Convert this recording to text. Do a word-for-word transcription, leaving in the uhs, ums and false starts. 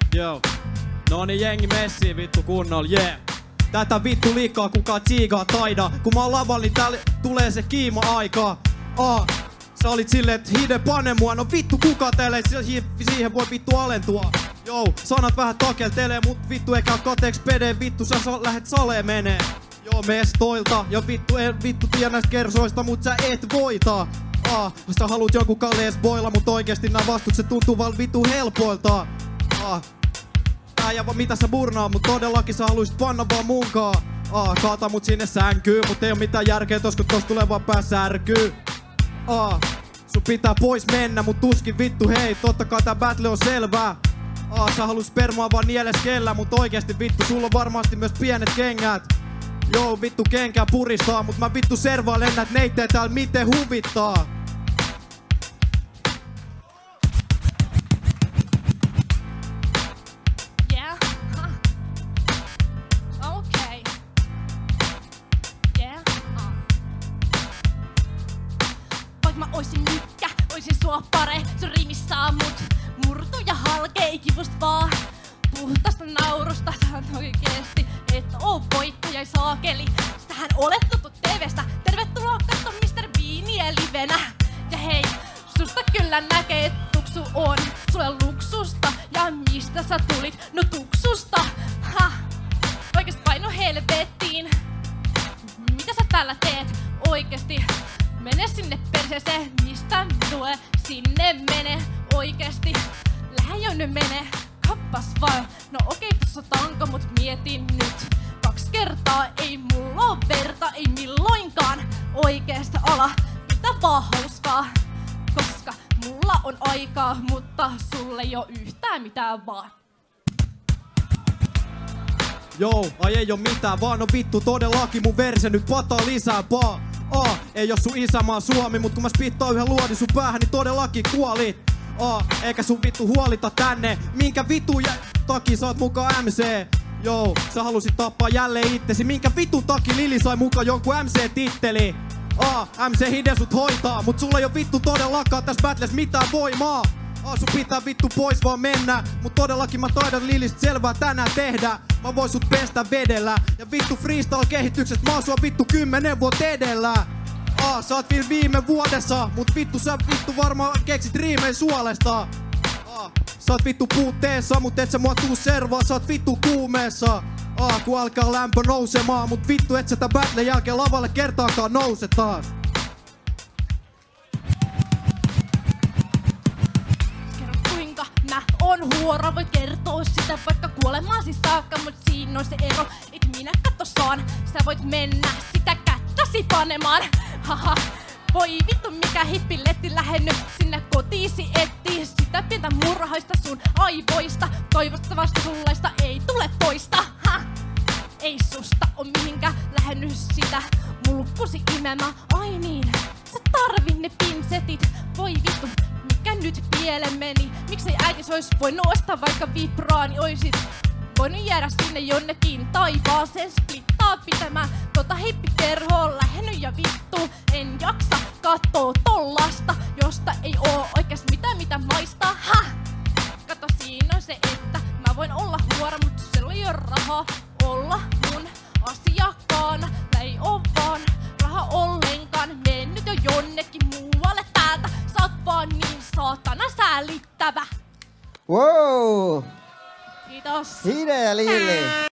Joo. No niin jengi messiin vittu kunnolla, yeah. Tätä vittu liikaa kukaan tsiigaa taida. Kun mä oon lavalla, niin täällä tulee se kiima-aika. Aa, sä olit silleen, et hide pane mua. No vittu kuka täällä ei siihen voi vittu alentua. Joo, sanat vähän takeltelee, mut vittu eikä kateeks pede. Vittu sä sa lähet saleen menee. Joo, mestoilta. Ja vittu en vittu tiedä näistä kersoista, mut sä et voita. Aa, sä haluut jonkun kallees boilla, mut oikeesti nää vastukset tuntuu vaan vittu helpoilta. Aa. Ja mitä sä burnaa, mut todellakin sä haluisit panna vaan munkaa. Aa, kaata mut sinne sänkyy, mut ei oo mitään järkeä tos, kun tos tulee vaan pää särkyy. Aa, sun pitää pois mennä, mut tuskin vittu hei, totta kai tää battle on selvää. Aa, sä halus spermaa vaan nieleskellä, mut oikeesti vittu, sulla on varmasti myös pienet kengät. Joo, vittu kenkää puristaa, mut mä vittu servaa lennät neitteen täällä miten huvittaa. Mä oisin mykkä, oisin sua pare, sun rimis saa mut murtu ja halkei kivusta vaan. Puhtaasta naurusta, sä oikeesti et oo voittaja saakeli. Sitähän olet tuttu T V:stä, tervetuloa katso mister Beania livenä. Ja hei, susta kyllä näkee, et tuksu on sulle luksusta. Ja mistä sä tulit? No tuksusta. Ha, oikeesti paino helvettiin. Mitä sä täällä teet? Oikeesti. Mene sinne perseeseen, mistä tulee sinne mene oikeesti. Lähä jonne mene, kappas vaan. No okei, tossa tanko, mut mietin nyt. Kaksi kertaa ei mulla oo verta, ei milloinkaan. Oikeesta ala, mitä vaan hauskaa. Koska mulla on aikaa, mutta sulle ei oo yhtään mitään vaan. Joo, ai ei oo mitään vaan, no vittu todellakin mun verse nyt pataa lisää paa. Aa, ei oo sun isämaa Suomi, mut kun mä spittaan yhden luodin sun päähän, niin todellakin kuolit. Aa, eikä sun vittu huolita tänne. Minkä vitun takia sä oot mukaan M C? Joo, sä halusit tappaa jälleen itsesi. Minkä vitun takia Lili sai mukaan jonkun M C-titteli? Aa, M C Hide sut hoitaa, mut sulla ei oo vittu todellakaan tässä battles mitään voimaa. Aa, sun pitää vittu pois vaan mennä. Mut todellakin mä taidan Lilistä selvää tänään tehdä. Mä voin sut pestä vedellä. Ja vittu freestyle-kehityksestä mä oon sua vittu kymmenen vuotta edellä. Aa, sä oot vielä viime vuodessa. Mut vittu sä vittu varmaan keksit riimeen suolesta. Aa, sä oot vittu puutteessa, mut et sä mua tuu servaa. Sä oot vittu kuumeessa. Aa, kun alkaa lämpö nousemaan. Mut vittu et sä tän battlen jälkeen lavalle kertaakaan nouse taas. Mä oon huora, voit kertoa sitä vaikka kuolemaasi saakka, mut siinä on se ero, et minä katto saan. Sä voit mennä sitä kättäsi panemaan. Haha, voi vittu mikä hippiletti lähenny sinne kotiisi etti. Sitä pientä murhaista sun aivoista, toivottavasti sullaista ei tule toista. Ha! Ei susta oo mihinkään lähenny sitä mulkkusi imemä. Ai niin, sä tarvit ne pinsetit, voi vittu. Mikä nyt pieleen meni? Miksei äitis ois voinut ostaa vaikka vibraani? Oisit voinut jäädä sinne jonnekin taivaaseen splittaa pitämään tota hippikerhoa lähenny ja vittu. En jaksa kattoo tollasta, josta ei oo oikeas mitään mitä maistaa. Ha! Kato siinä on se, että mä voin olla huora, mut sulla ei oo rahaa olla mun asiakkaana. Tää ei oo vaan raha ollenkaan, mennyt jo jonnekin muualle täältä. Sä oot vaan niin saatana säälittävä. Wow! Kiitos. Hide ja Lili.